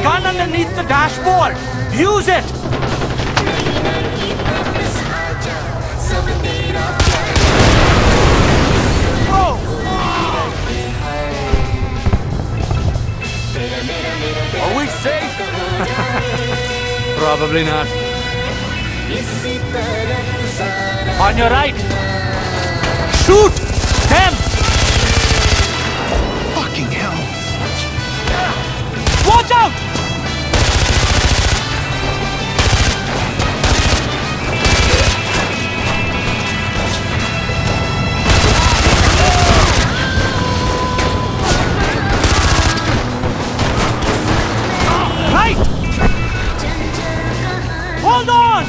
gun underneath the dashboard. Use it. Whoa! Are we safe? Probably not. On your right. Shoot them! Fucking hell! Watch out! Right! Hold on!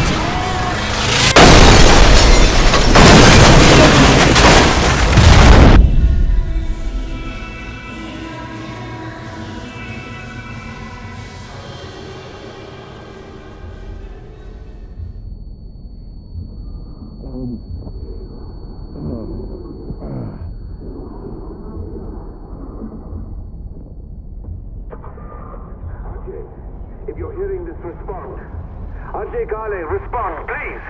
If you're hearing this, respond. Ajay Kale, respond, please.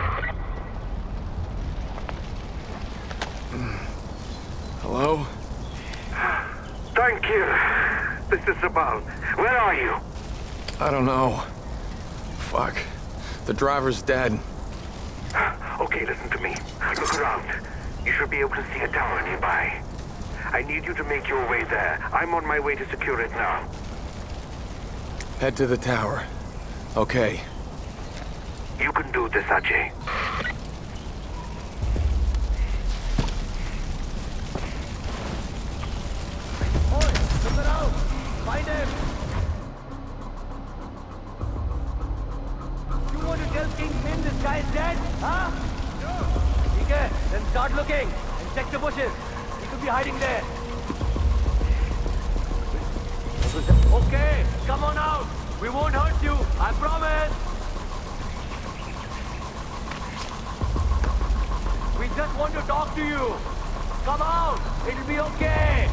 Hello? Thank you. This is Sabal. Where are you? I don't know. Fuck. The driver's dead. Okay, listen to me. Look around. You should be able to see a tower nearby. I need you to make your way there. I'm on my way to secure it now. Head to the tower. Okay. You can do this, Ajay. Oi, look around. Find him. You want to tell Kingpin this guy is dead? Huh? No. Okay, then start looking and check the bushes. He could be hiding there. Okay, come on out. We won't hurt you, I promise. We just want to talk to you. Come out, it'll be okay.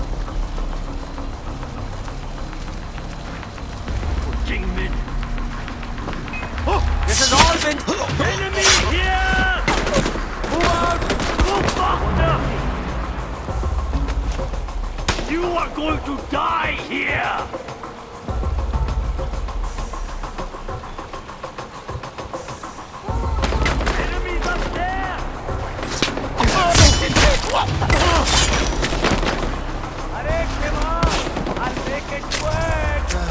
Kingpin. Oh, this has all been enemy here. Move out. Move faster. You are going to die here! Enemies up there! Arey, Shiva! I'll make it work!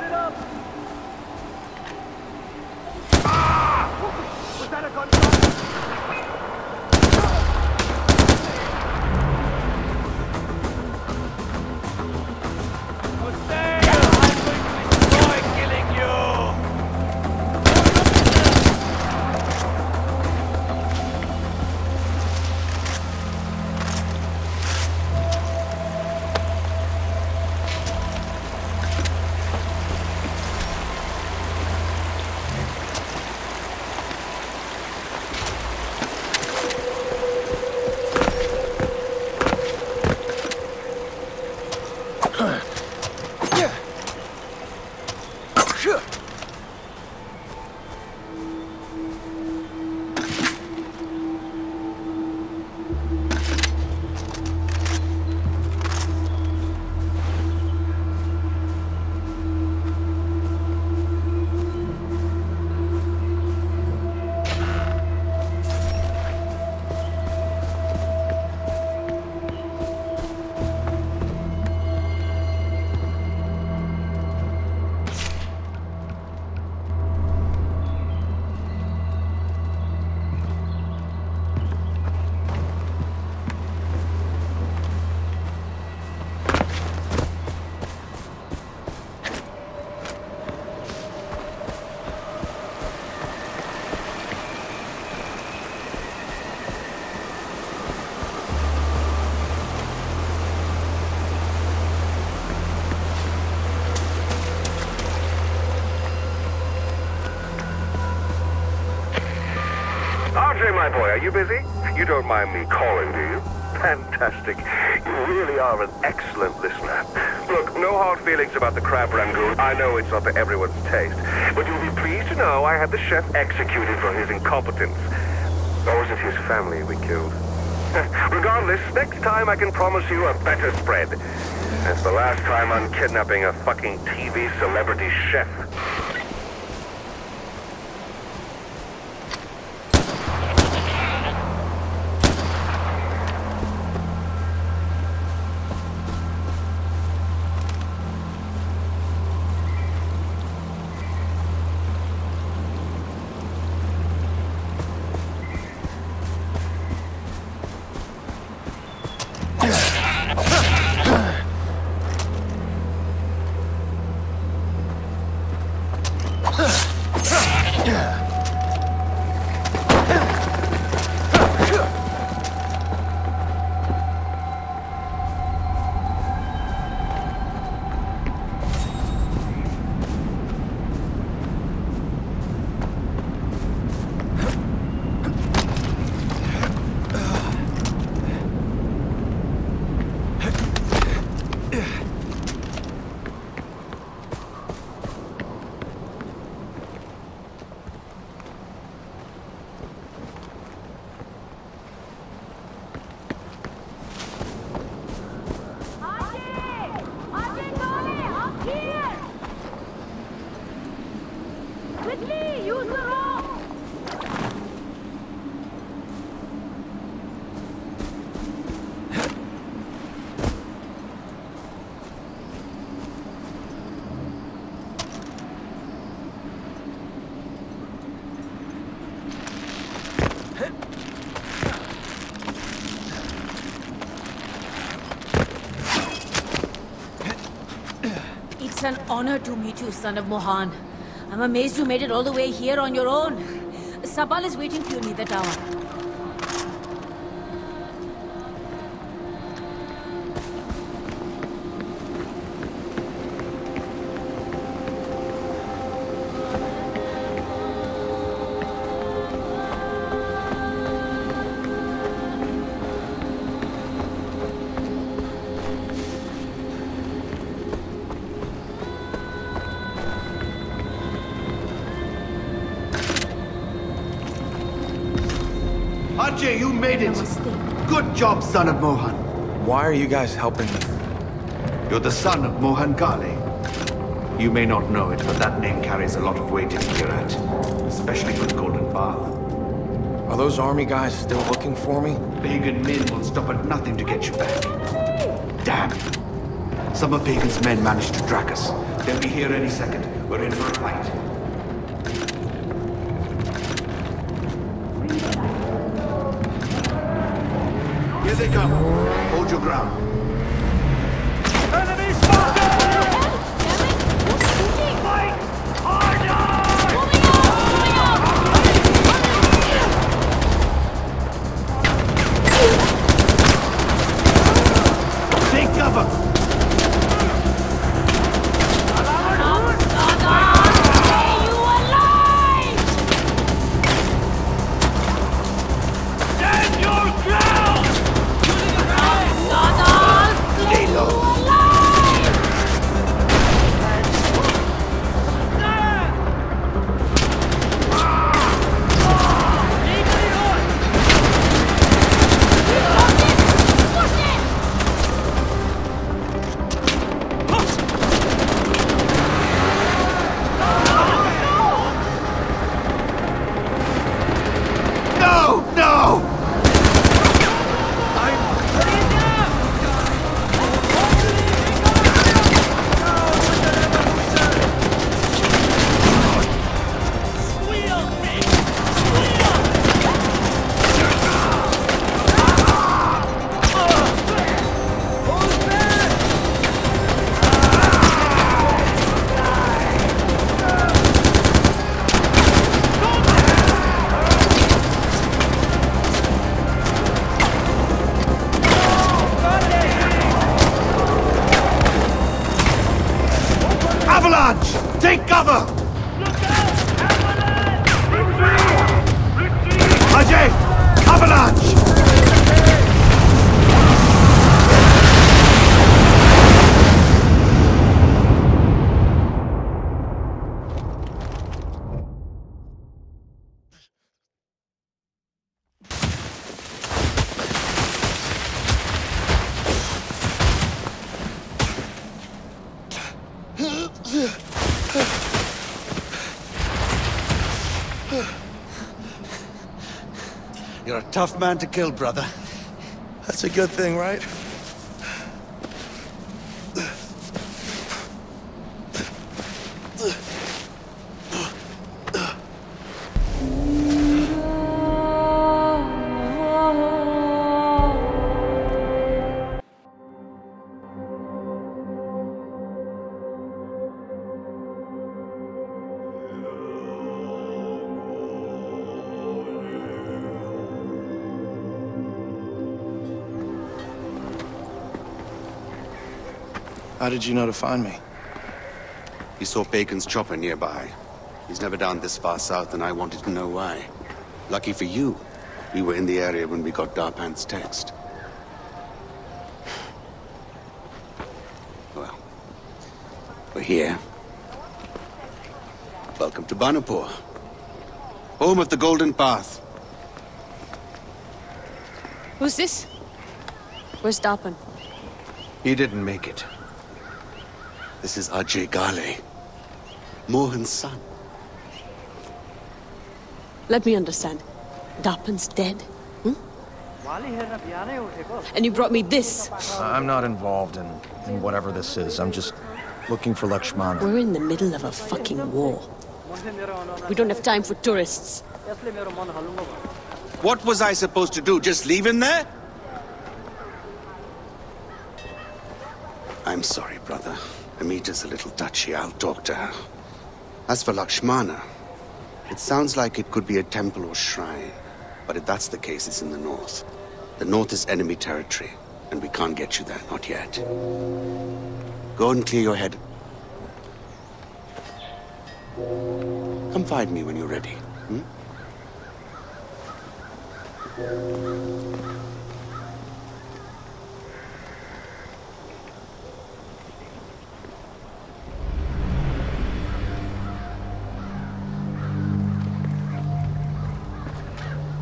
it up! Ah! Was that a gunshot? RJ, my boy, are you busy? You don't mind me calling, do you? Fantastic. You really are an excellent listener. Look, no hard feelings about the crab rangoon. I know it's not to everyone's taste. But you'll be pleased to know I had the chef executed for his incompetence. Or was it his family we killed? Regardless, next time I can promise you a better spread. That's the last time I'm kidnapping a fucking TV celebrity chef. It's an honor to meet you, son of Mohan. I'm amazed you made it all the way here on your own. Sabal is waiting for you near the tower. Ajay, you made it! Namaste. Good job, son of Mohan. Why are you guys helping me? You're the son of Mohan Ghale. You may not know it, but that name carries a lot of weight in Kyrat, especially for the Golden Path. Are those army guys still looking for me? Pagan men will stop at nothing to get you back. Damn! Some of Pagan's men managed to track us, They'll be here any second. We're in for a fight. Here they come. Hold your ground. Enemy spotted! Fight harder! Take cover! Stand your ground! Lay low. No! No! Avalanche! Take cover! Ajay! Avalanche! You're a tough man to kill, brother. That's a good thing, right? How did you know to find me? He saw Bacon's chopper nearby. He's never down this far south, and I wanted to know why. Lucky for you, we were in the area when we got Darpan's text. Well, we're here. Welcome to Banapur, home of the Golden Path. Who's this? Where's Darpan? He didn't make it. This is Ajay Ghale, Mohan's son. Let me understand. Darpan's dead? And you brought me this? I'm not involved in whatever this is. I'm just looking for Lakshmana. We're in the middle of a fucking war. We don't have time for tourists. What was I supposed to do? Just leave him there? I'm sorry, brother. Amita's a little touchy. I'll talk to her. As for Lakshmana, it sounds like it could be a temple or shrine. But if that's the case, it's in the north. The north is enemy territory, and we can't get you there, not yet. Go and clear your head. Come find me when you're ready.